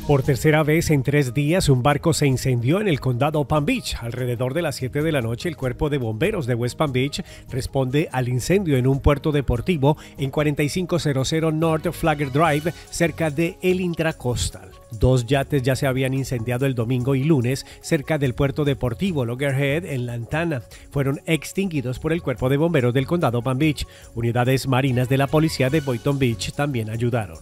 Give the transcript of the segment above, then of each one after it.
Por tercera vez en 3 días, un barco se incendió en el condado Palm Beach. Alrededor de las 7 de la noche, el cuerpo de bomberos de West Palm Beach responde al incendio en un puerto deportivo en 4500 North Flagler Drive, cerca de el Intracoastal. 2 yates ya se habían incendiado el domingo y lunes cerca del puerto deportivo Loggerhead en Lantana. Fueron extinguidos por el cuerpo de bomberos del condado Palm Beach. Unidades marinas de la policía de Boynton Beach también ayudaron.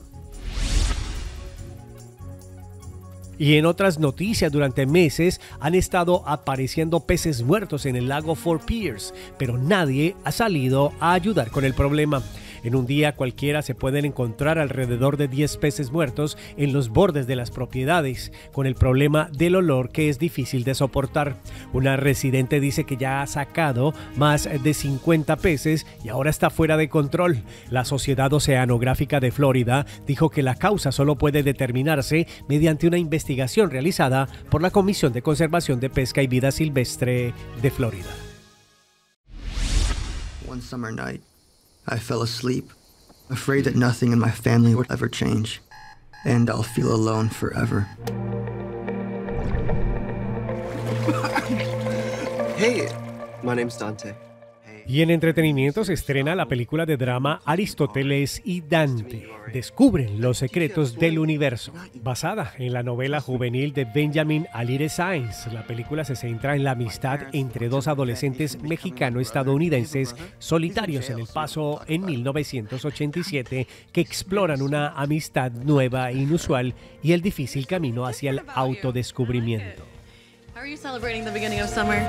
Y en otras noticias, durante meses han estado apareciendo peces muertos en el lago Fort Pierce, pero nadie ha salido a ayudar con el problema. En un día cualquiera se pueden encontrar alrededor de 10 peces muertos en los bordes de las propiedades, con el problema del olor que es difícil de soportar. Una residente dice que ya ha sacado más de 50 peces y ahora está fuera de control. La Sociedad Oceanográfica de Florida dijo que la causa solo puede determinarse mediante una investigación realizada por la Comisión de Conservación de Pesca y Vida Silvestre de Florida. One summer night, I fell asleep, afraid that nothing in my family would ever change, and I'll feel alone forever. Hey, my name's Dante. Y en entretenimiento se estrena la película de drama Aristóteles y Dante descubren los secretos del universo. Basada en la novela juvenil de Benjamin Alire Sáenz, la película se centra en la amistad entre 2 adolescentes mexicano-estadounidenses solitarios en El Paso en 1987 que exploran una amistad nueva e inusual y el difícil camino hacia el autodescubrimiento. How are you celebrating the beginning of summer?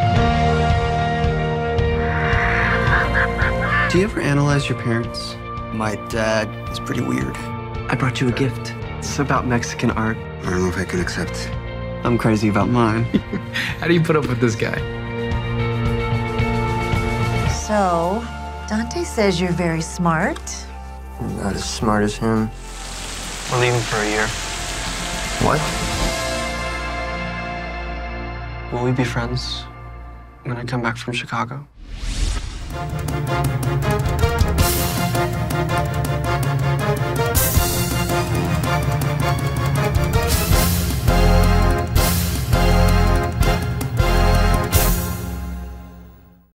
Do you ever analyze your parents? My dad is pretty weird. I brought you a gift. It's about Mexican art. I don't know if I can accept. I'm crazy about mine. How do you put up with this guy? So, Dante says you're very smart. I'm not as smart as him. We're leaving for a year. What? Will we be friends when I come back from Chicago?